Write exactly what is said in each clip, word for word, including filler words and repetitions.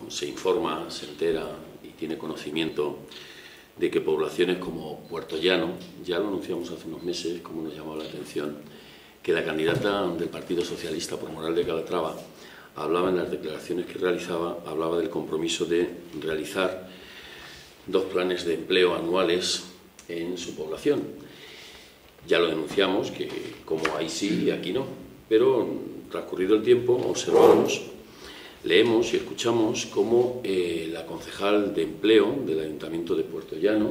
se informa, se entera y tiene conocimiento de que poblaciones como Puerto Llano, ya lo anunciamos hace unos meses, como nos llamó la atención, que la candidata del Partido Socialista por Moral de Calatrava hablaba en las declaraciones que realizaba, hablaba del compromiso de realizar dos planes de empleo anuales en su población. Ya lo denunciamos, que como ahí sí y aquí no, pero transcurrido el tiempo observamos, leemos y escuchamos cómo eh, la concejal de empleo del Ayuntamiento de Puerto Llano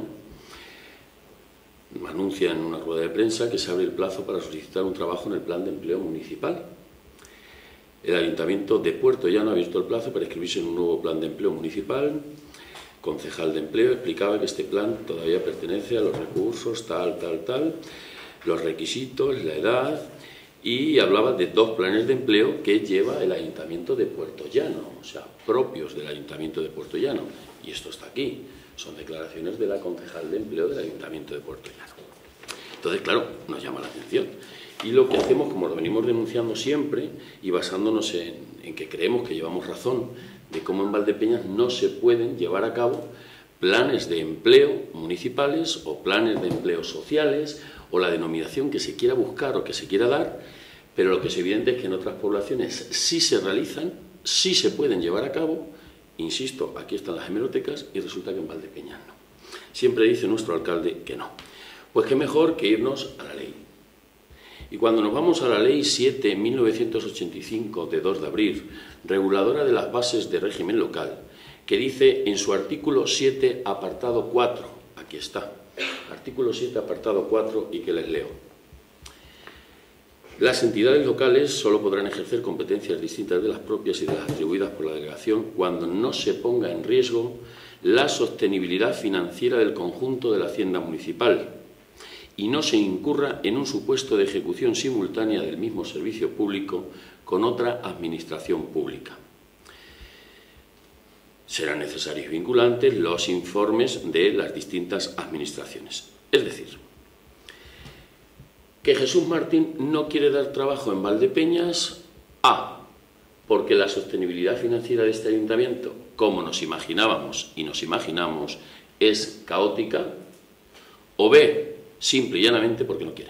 anuncia en una rueda de prensa que se abre el plazo para solicitar un trabajo en el plan de empleo municipal. El Ayuntamiento de Puerto Llano ha abierto el plazo para inscribirse en un nuevo plan de empleo municipal. Concejal de empleo explicaba que este plan todavía pertenece a los recursos, tal, tal, tal, los requisitos, la edad, y hablaba de dos planes de empleo que lleva el Ayuntamiento de Puerto Llano, o sea, propios del Ayuntamiento de Puerto Llano. Y esto está aquí, son declaraciones de la concejal de empleo del Ayuntamiento de Puerto Llano. Entonces, claro, nos llama la atención. Y lo que hacemos, como lo venimos denunciando siempre, y basándonos en, en que creemos que llevamos razón, de cómo en Valdepeñas no se pueden llevar a cabo planes de empleo municipales o planes de empleo sociales o la denominación que se quiera buscar o que se quiera dar, pero lo que es evidente es que en otras poblaciones sí se realizan, sí se pueden llevar a cabo, insisto, aquí están las hemerotecas y resulta que en Valdepeñas no. Siempre dice nuestro alcalde que no. Pues qué mejor que irnos a la ley. Y cuando nos vamos a la Ley siete de mil novecientos ochenta y cinco, de dos de abril, reguladora de las bases de régimen local, que dice en su artículo siete, apartado cuatro, aquí está, artículo siete, apartado cuatro, y que les leo. Las entidades locales solo podrán ejercer competencias distintas de las propias y de las atribuidas por la delegación cuando no se ponga en riesgo la sostenibilidad financiera del conjunto de la hacienda municipal y no se incurra en un supuesto de ejecución simultánea del mismo servicio público con otra administración pública. Serán necesarios y vinculantes los informes de las distintas administraciones. Es decir, que Jesús Martín no quiere dar trabajo en Valdepeñas, A, porque la sostenibilidad financiera de este ayuntamiento, como nos imaginábamos y nos imaginamos, es caótica, o B, simple y llanamente porque no quiere.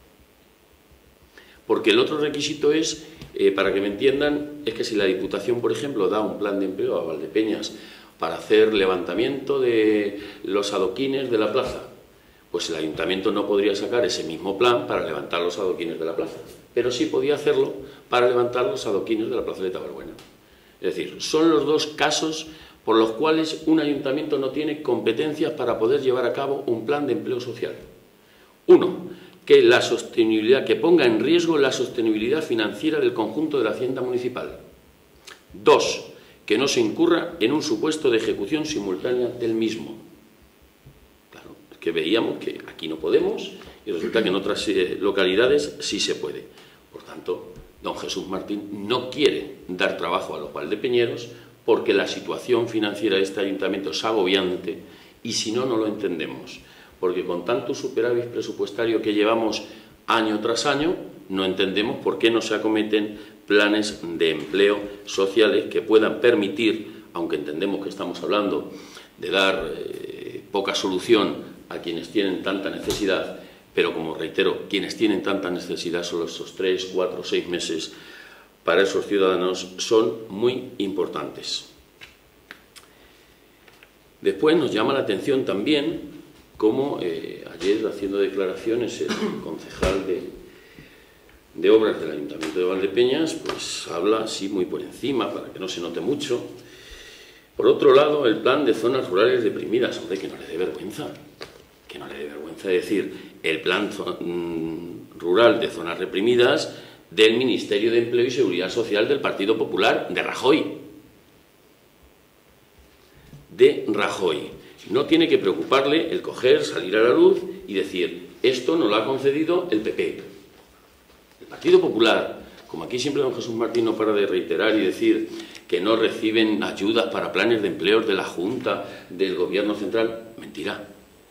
Porque el otro requisito es, eh, para que me entiendan, es que si la Diputación, por ejemplo, da un plan de empleo a Valdepeñas para hacer levantamiento de los adoquines de la plaza, pues el Ayuntamiento no podría sacar ese mismo plan para levantar los adoquines de la plaza, pero sí podía hacerlo para levantar los adoquines de la plaza de Tabaruena. Es decir, son los dos casos por los cuales un ayuntamiento no tiene competencias para poder llevar a cabo un plan de empleo social. Uno, que la sostenibilidad, que ponga en riesgo la sostenibilidad financiera del conjunto de la hacienda municipal. Dos, que no se incurra en un supuesto de ejecución simultánea del mismo. Claro, es que veíamos que aquí no podemos y resulta que en otras eh, localidades sí se puede. Por tanto, don Jesús Martín no quiere dar trabajo a los valdepeñeros porque la situación financiera de este ayuntamiento es agobiante y si no, no lo entendemos. Porque con tanto superávit presupuestario que llevamos año tras año, no entendemos por qué no se acometen planes de empleo sociales que puedan permitir, aunque entendemos que estamos hablando de dar eh, poca solución a quienes tienen tanta necesidad, pero como reitero, quienes tienen tanta necesidad son esos tres, cuatro, seis meses para esos ciudadanos son muy importantes. Después nos llama la atención también como eh, ayer, haciendo declaraciones, el concejal de, de Obras del Ayuntamiento de Valdepeñas, pues habla así muy por encima, para que no se note mucho. Por otro lado, el plan de zonas rurales deprimidas, hombre, que no le dé vergüenza, que no le dé vergüenza decir el plan mm, rural de zonas reprimidas del Ministerio de Empleo y Seguridad Social del Partido Popular, de Rajoy. De Rajoy. No tiene que preocuparle el coger, salir a la luz y decir, esto no lo ha concedido el P P. El Partido Popular, como aquí siempre don Jesús Martín no para de reiterar y decir que no reciben ayudas para planes de empleo de la Junta, del Gobierno Central, mentira.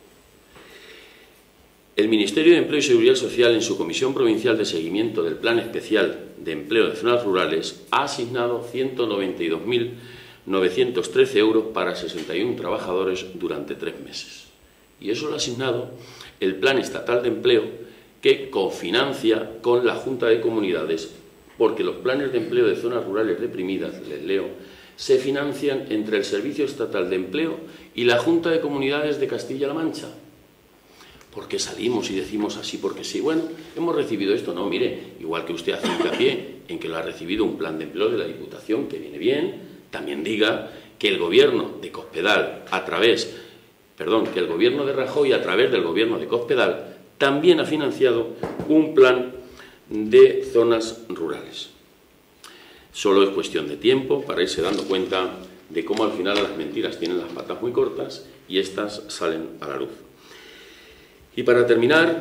El Ministerio de Empleo y Seguridad Social, en su Comisión Provincial de Seguimiento del Plan Especial de Empleo de Zonas Rurales, ha asignado ciento noventa y dos mil novecientos trece euros para sesenta y uno trabajadores durante tres meses. Y eso lo ha asignado el Plan Estatal de Empleo, que cofinancia con la Junta de Comunidades, porque los planes de empleo de zonas rurales deprimidas, les leo, se financian entre el Servicio Estatal de Empleo y la Junta de Comunidades de Castilla-La Mancha. ¿Por qué salimos y decimos así porque sí? Bueno, hemos recibido esto. No, mire, igual que usted hace hincapié en que lo ha recibido un plan de empleo de la Diputación, que viene bien, también diga que el gobierno de Cospedal, a través, perdón, que el gobierno de Rajoy, a través del gobierno de Cospedal, también ha financiado un plan de zonas rurales. Solo es cuestión de tiempo para irse dando cuenta de cómo al final las mentiras tienen las patas muy cortas y estas salen a la luz. Y para terminar,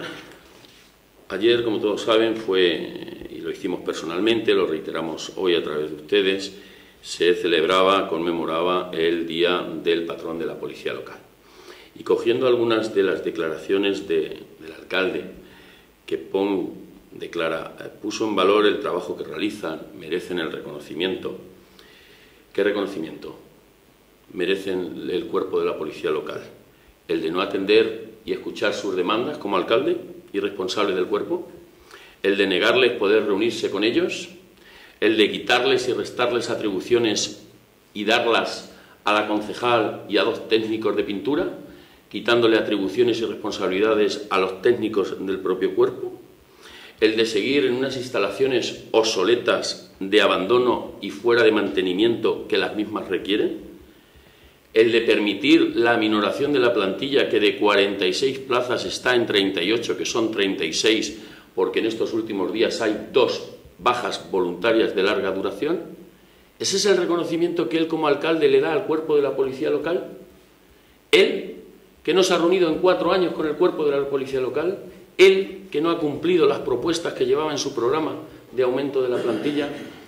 ayer, como todos saben, fue, y lo hicimos personalmente, lo reiteramos hoy a través de ustedes, se celebraba, conmemoraba el Día del Patrón de la Policía Local. Y cogiendo algunas de las declaraciones de, del alcalde, que pon, declara, puso en valor el trabajo que realizan, merecen el reconocimiento. ¿Qué reconocimiento merecen el cuerpo de la Policía Local? El de no atender y escuchar sus demandas como alcalde y responsable del cuerpo, el de negarles poder reunirse con ellos, el de quitarles y restarles atribuciones y darlas a la concejal y a dos técnicos de pintura, quitándole atribuciones y responsabilidades a los técnicos del propio cuerpo, el de seguir en unas instalaciones obsoletas, de abandono y fuera de mantenimiento que las mismas requieren, el de permitir la aminoración de la plantilla, que de cuarenta y seis plazas está en treinta y ocho, que son treinta y seis, porque en estos últimos días hay dos bajas voluntarias de larga duración. ¿Ese es el reconocimiento que él como alcalde le da al cuerpo de la policía local? Él, que no se ha reunido en cuatro años con el cuerpo de la policía local, él, que no ha cumplido las propuestas que llevaba en su programa de aumento de la plantilla.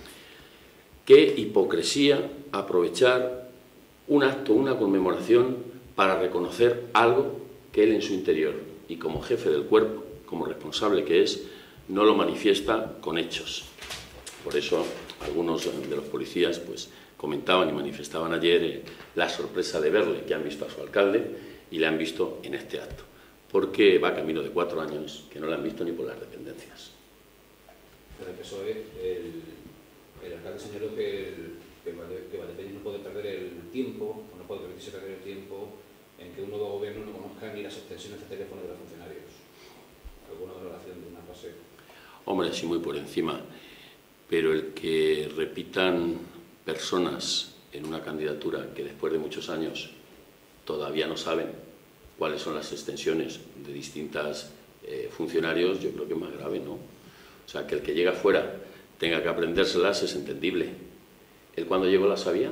Qué hipocresía aprovechar un acto, una conmemoración, para reconocer algo que él en su interior, y como jefe del cuerpo, como responsable que es, no lo manifiesta con hechos. Por eso algunos de los policías pues comentaban y manifestaban ayer eh, la sorpresa de verle, que han visto a su alcalde y le han visto en este acto, porque va camino de cuatro años que no le han visto ni por las dependencias. Pero el P S O E, el, el alcalde señaló que el que Valdepeñas no puede perder el tiempo, o no puede permitirse perder el tiempo en que un nuevo gobierno no conozca ni las extensiones de teléfono de los funcionarios. ¿Alguna valoración de una fase? Hombre, sí, muy por encima. Pero el que repitan personas en una candidatura que después de muchos años todavía no saben cuáles son las extensiones de distintos eh, funcionarios, yo creo que es más grave, ¿no? O sea, que el que llega fuera tenga que aprendérselas es entendible. Él cuando llegó la sabía.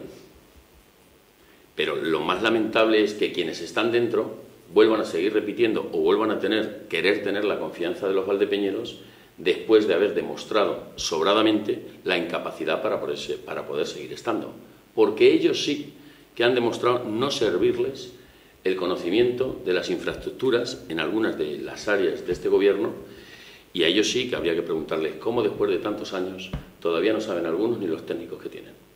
Pero lo más lamentable es que quienes están dentro vuelvan a seguir repitiendo o vuelvan a tener, querer tener la confianza de los valdepeñeros después de haber demostrado sobradamente la incapacidad para poderse, para poder seguir estando. Porque ellos sí que han demostrado no servirles el conocimiento de las infraestructuras en algunas de las áreas de este gobierno, y a ellos sí que habría que preguntarles cómo después de tantos años todavía no saben algunos ni los técnicos que tienen.